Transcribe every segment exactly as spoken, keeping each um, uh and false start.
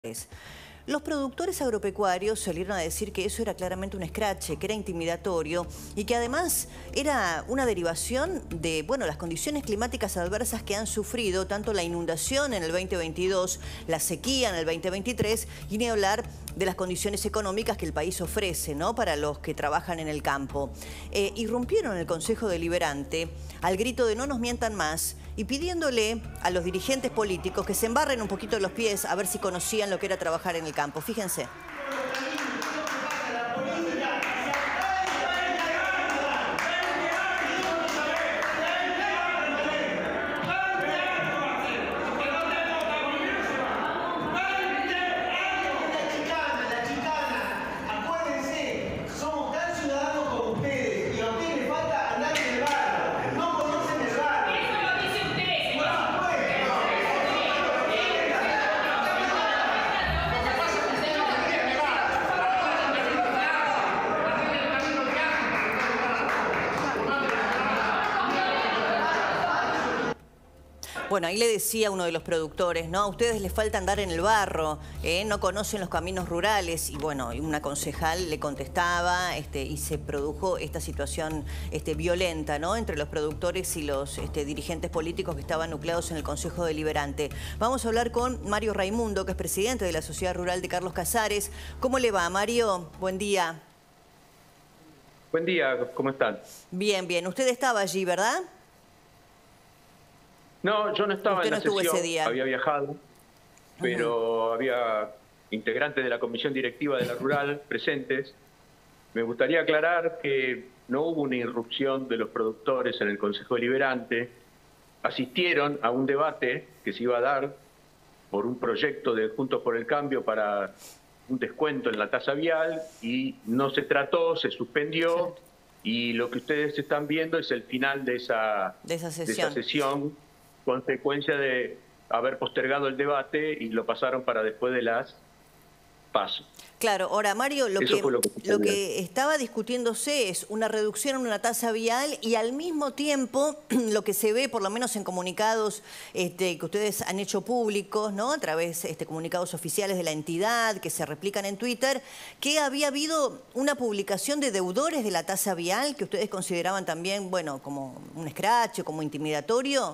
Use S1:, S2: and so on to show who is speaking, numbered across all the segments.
S1: Los productores agropecuarios salieron a decir que eso era claramente un escrache, que era intimidatorio y que además era una derivación de, bueno, las condiciones climáticas adversas que han sufrido, tanto la inundación en el veinte veintidós, la sequía en el veinte veintitrés y ni hablar de las condiciones económicas que el país ofrece, ¿no?, para los que trabajan en el campo. Eh, irrumpieron el Consejo Deliberante al grito de no nos mientan más y pidiéndole a los dirigentes políticos que se embarren un poquito los pies a ver si conocían lo que era trabajar en el campo. Fíjense. Bueno, ahí le decía uno de los productores, ¿no? A ustedes les falta andar en el barro, ¿eh? No conocen los caminos rurales. Y bueno, una concejal le contestaba este, y se produjo esta situación este, violenta, ¿no?, entre los productores y los este, dirigentes políticos que estaban nucleados en el Consejo Deliberante. Vamos a hablar con Mario Raimundo, que es presidente de la Sociedad Rural de Carlos Casares. ¿Cómo le va, Mario? Buen día.
S2: Buen día, ¿cómo están?
S1: Bien, bien. Usted estaba allí, ¿verdad?
S2: No, yo no estaba en la sesión,
S1: ese día.
S2: Había viajado, pero uh-huh. había integrantes de la comisión directiva de la Rural presentes. Me gustaría aclarar que no hubo una irrupción de los productores en el Consejo Deliberante. Asistieron a un debate que se iba a dar por un proyecto de Juntos por el Cambio para un descuento en la tasa vial y no se trató, se suspendió. Sí. Y lo que ustedes están viendo es el final de esa,
S1: de esa sesión.
S2: De esa sesión consecuencia de haber postergado el debate y lo pasaron para después de las PASO.
S1: Claro, ahora Mario, lo que,
S2: lo, que
S1: lo que estaba discutiéndose es una reducción en una tasa vial y al mismo tiempo lo que se ve, por lo menos en comunicados este, que ustedes han hecho públicos, ¿no?, a través de este, comunicados oficiales de la entidad que se replican en Twitter, que había habido una publicación de deudores de la tasa vial que ustedes consideraban también, bueno, como un escrache, como intimidatorio.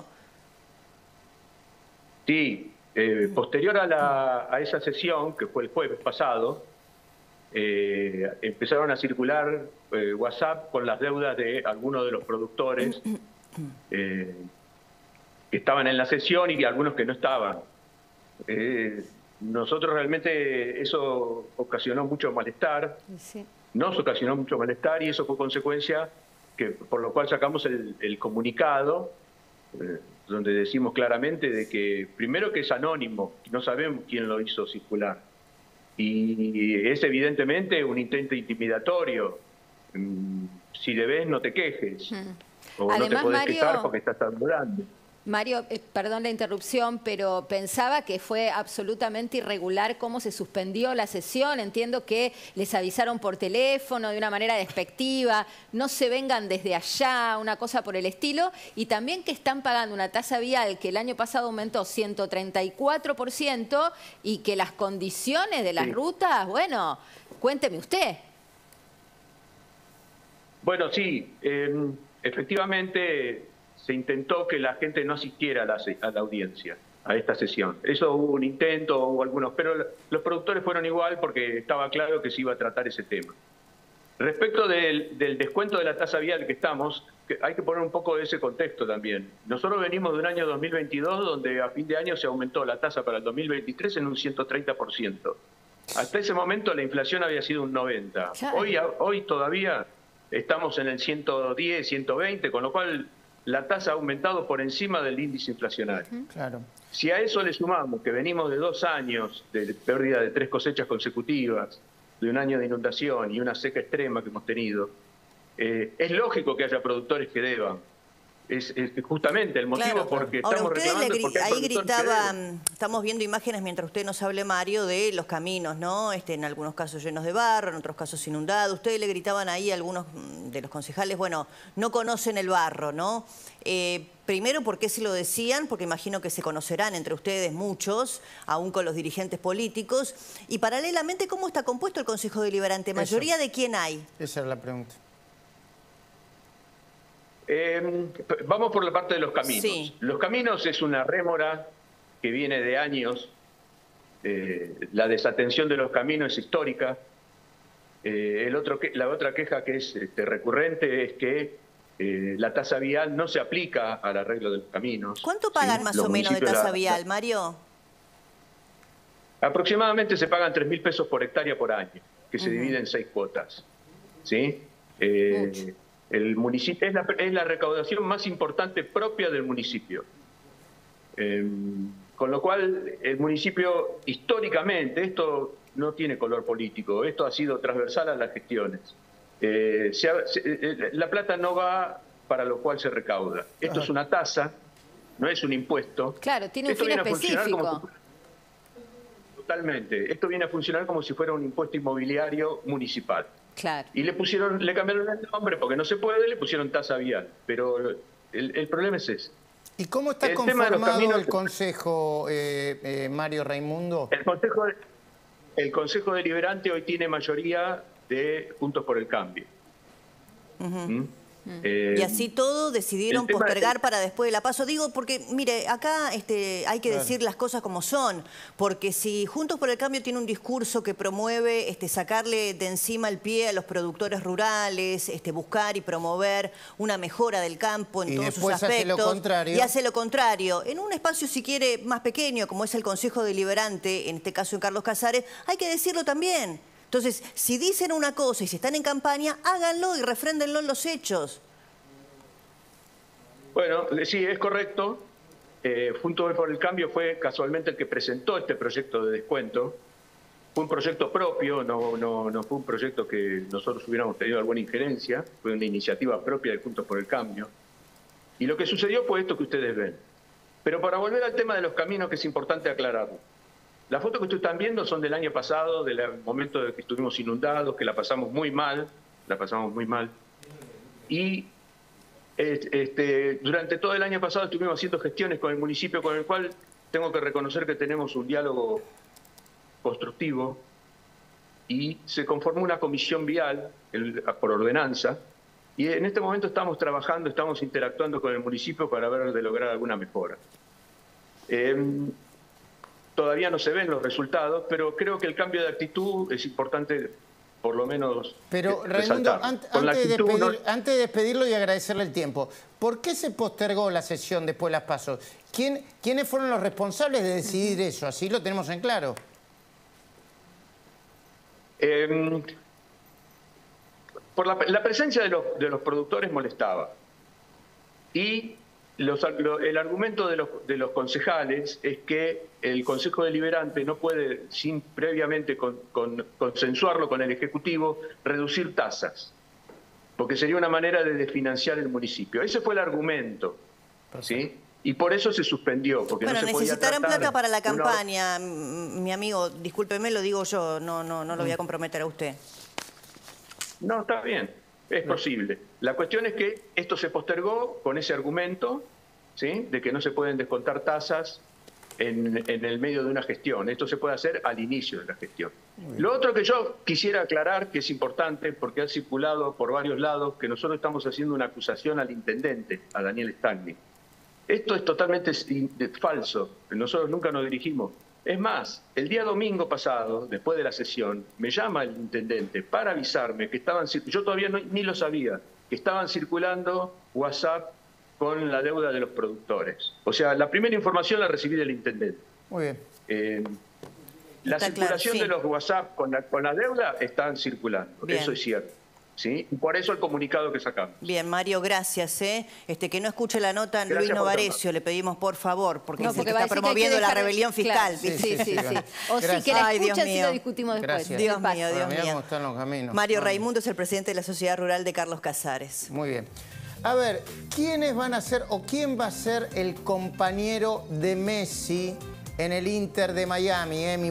S2: Sí, eh, posterior a, la, a esa sesión, que fue el jueves pasado, eh, empezaron a circular eh, WhatsApp con las deudas de algunos de los productores eh, que estaban en la sesión y algunos que no estaban. Eh, nosotros realmente eso ocasionó mucho malestar, sí. nos ocasionó mucho malestar y eso fue consecuencia que, por lo cual sacamos el, el comunicado, eh, donde decimos claramente de que, primero, que es anónimo, no sabemos quién lo hizo circular. Y es evidentemente un intento intimidatorio. Si debes, no te quejes. Hmm. O
S3: Además,
S2: no te podés
S3: Mario...
S2: quejar porque estás tan grande.
S3: Mario, eh, perdón la interrupción, pero pensaba que fue absolutamente irregular cómo se suspendió la sesión. Entiendo que les avisaron por teléfono de una manera despectiva, no se vengan desde allá, una cosa por el estilo, y también que están pagando una tasa vial que el año pasado aumentó ciento treinta y cuatro por ciento y que las condiciones de las sí. rutas, bueno, cuénteme usted.
S2: Bueno, sí, eh, efectivamente... se intentó que la gente no asistiera a la, a la audiencia, a esta sesión. Eso hubo un intento, hubo algunos, pero los productores fueron igual porque estaba claro que se iba a tratar ese tema. Respecto del, del descuento de la tasa vial que estamos, que hay que poner un poco de ese contexto también. Nosotros venimos de un año dos mil veintidós donde a fin de año se aumentó la tasa para el dos mil veintitrés en un ciento treinta por ciento. Hasta ese momento la inflación había sido un noventa por ciento. Hoy, hoy todavía estamos en el ciento diez, ciento veinte, con lo cual... la tasa ha aumentado por encima del índice inflacionario. Uh-huh. Claro. Si a eso le sumamos que venimos de dos años de pérdida de tres cosechas consecutivas, de un año de inundación y una seca extrema que hemos tenido, eh, es lógico que haya productores que deban. Es, es justamente el motivo
S1: Claro.
S2: porque
S1: Ahora,
S2: estamos
S1: ustedes
S2: reclamando
S1: le gri-
S2: porque hay
S1: ahí
S2: productores que
S1: gritaban,
S2: deben.
S1: estamos viendo imágenes mientras usted nos hable, Mario, de los caminos, ¿no? Este, en algunos casos llenos de barro, en otros casos inundados. Ustedes le gritaban ahí a algunos mm, de los concejales, bueno, no conocen el barro, ¿no? Eh, primero, ¿por qué se lo decían? Porque imagino que se conocerán entre ustedes muchos, aún con los dirigentes políticos. Y paralelamente, ¿cómo está compuesto el Consejo Deliberante? ¿Mayoría
S4: Eso.
S1: de quién hay?
S4: Esa es la pregunta.
S2: Eh, vamos por la parte de los caminos.
S1: Sí.
S2: Los caminos es una rémora que viene de años. Eh, la desatención de los caminos es histórica. Eh, el otro que, la otra queja que es este, recurrente es que eh, la tasa vial no se aplica al arreglo de los caminos.
S1: ¿Cuánto pagan
S2: ¿sí?
S1: más
S2: Los
S1: o menos de
S2: municipios
S1: tasa
S2: la-
S1: vial, Mario?
S2: Aproximadamente se pagan tres mil pesos por hectárea por año, que se
S1: Ujú.
S2: divide en seis cuotas. ¿Sí? Eh,
S3: Mucho.
S2: el municipio es la, es la recaudación más importante propia del municipio. Eh, con lo cual, el municipio, históricamente, esto no tiene color político, esto ha sido transversal a las gestiones. Eh, se ha- se- eh, la plata no va para lo cual se recauda. Esto es una tasa, no es un impuesto.
S3: Claro, tiene un
S2: Esto
S3: fin
S2: viene a funcionar como
S3: específico.
S2: si- Totalmente. Esto viene a funcionar como si fuera un impuesto inmobiliario municipal.
S3: Claro.
S2: Y le pusieron, le cambiaron el nombre porque no se puede, le pusieron tasa vial. Pero el, el problema es ese.
S4: ¿Y cómo está
S2: El tema de los
S4: conformado
S2: caminos-
S4: el Consejo, eh, eh, Mario Raimundo?
S2: El Consejo, el Consejo Deliberante hoy tiene mayoría de Juntos por el Cambio. ¿Mm? Eh,
S1: Y así todo decidieron
S2: el tema
S1: postergar
S2: es-
S1: para después de la paso. Digo, porque, mire, acá este, hay que
S4: Claro.
S1: decir las cosas como son. Porque si Juntos por el Cambio tiene un discurso que promueve este, sacarle de encima el pie a los productores rurales, este, buscar y promover una mejora del campo en
S4: Y
S1: todos sus
S4: después hace lo
S1: aspectos.
S4: contrario.
S1: Y hace lo contrario. En un espacio, si quiere, más pequeño, como es el Consejo Deliberante, en este caso en Carlos Casares, hay que decirlo también. Entonces, si dicen una cosa y si están en campaña, háganlo y refréndenlo en los hechos.
S2: Bueno, sí, es correcto. Eh, Juntos por el Cambio fue casualmente el que presentó este proyecto de descuento. Fue un proyecto propio, no, no, no fue un proyecto que nosotros hubiéramos tenido alguna injerencia, fue una iniciativa propia de Juntos por el Cambio. Y lo que sucedió fue esto que ustedes ven. Pero para volver al tema de los caminos, que es importante aclararlo. Las fotos que ustedes están viendo son del año pasado, del momento de que estuvimos inundados, que la pasamos muy mal, la pasamos muy mal. Y este, durante todo el año pasado estuvimos haciendo gestiones con el municipio, con el cual tengo que reconocer que tenemos un diálogo constructivo, y se conformó una comisión vial el, por ordenanza, y en este momento estamos trabajando, estamos interactuando con el municipio para ver de lograr alguna mejora. Eh, todavía no se ven los resultados, pero creo que el cambio de actitud es importante, por lo menos,
S4: Pero,
S2: eh,
S4: Raimundo,
S2: resaltarlo.
S4: ant-
S2: Con la
S4: antes, de
S2: actitud no-
S4: despedir- antes de despedirlo y agradecerle el tiempo, ¿por qué se postergó la sesión después de las pasos? ¿Quién, ¿Quiénes fueron los responsables de decidir eso? Así lo tenemos en claro.
S2: Eh, por la, la presencia de los, de los productores molestaba. Y los, lo- el argumento de los, de los concejales es que el Consejo Deliberante no puede, sin previamente con- con- consensuarlo con el Ejecutivo, reducir tasas, porque sería una manera de desfinanciar el municipio. Ese fue el argumento, ¿sí? Y por eso se suspendió, porque
S1: Bueno,
S2: no se podía
S1: necesitarán
S2: tratar
S1: plata para la
S2: una-
S1: campaña, m- mi amigo, discúlpeme, lo digo yo, no, no, no lo voy a comprometer a usted.
S2: No, está bien, es posible. La cuestión es que esto se postergó con ese argumento, ¿sí?, de que no se pueden descontar tasas en, en el medio de una gestión. Esto se puede hacer al inicio de la gestión. Lo otro que yo quisiera aclarar, que es importante, porque ha circulado por varios lados, que nosotros estamos haciendo una acusación al intendente, a Daniel Stagni. Esto es totalmente sin- de- falso. Nosotros nunca nos dirigimos. Es más, el día domingo pasado, después de la sesión, me llama el intendente para avisarme que estaban, cir- yo todavía no- ni lo sabía, que estaban circulando WhatsApp con la deuda de los productores. O sea, la primera información la recibí del intendente.
S4: Muy bien.
S2: Eh, la
S1: Está claro,
S2: circulación
S1: sí.
S2: de los WhatsApp con la, con la deuda están circulando,
S1: Bien.
S2: eso es cierto. ¿Sí? Y por eso el comunicado que sacamos.
S1: Bien, Mario, gracias. ¿eh? Este, que no escuche la nota
S2: Gracias
S1: Luis
S2: por
S1: Novarecio, le pedimos por favor, porque
S3: No,
S1: es el que
S3: va a
S1: está
S3: decir que hay que
S1: promoviendo la
S3: dejar-
S1: rebelión fiscal.
S3: Claro, sí,
S1: ¿viste?
S3: sí, sí,
S4: Sí,
S3: sí.
S4: bueno.
S3: O sí,
S4: Gracias.
S3: que la
S1: Ay, Dios
S3: escuchas y
S1: mío.
S3: lo discutimos después.
S4: Gracias.
S1: Dios
S3: ¿Qué pasa?
S1: mío, Dios
S4: Bueno, mirá
S1: mío.
S4: cómo están los caminos.
S1: Mario
S4: Bueno,
S1: Raimundo es el presidente de la Sociedad Rural de Carlos Casares.
S4: Muy bien. A ver, ¿quiénes van a ser o quién va a ser el compañero de Messi en el Inter de Miami, Emi?